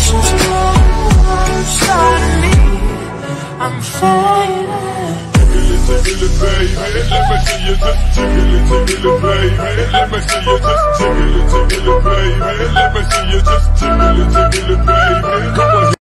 emotions grow inside of me. I'm fading. Jiggle it, baby, let me see you just jiggle it, baby. Let me see you just jiggle it, baby. Let me see you just jiggle it, baby. Come on.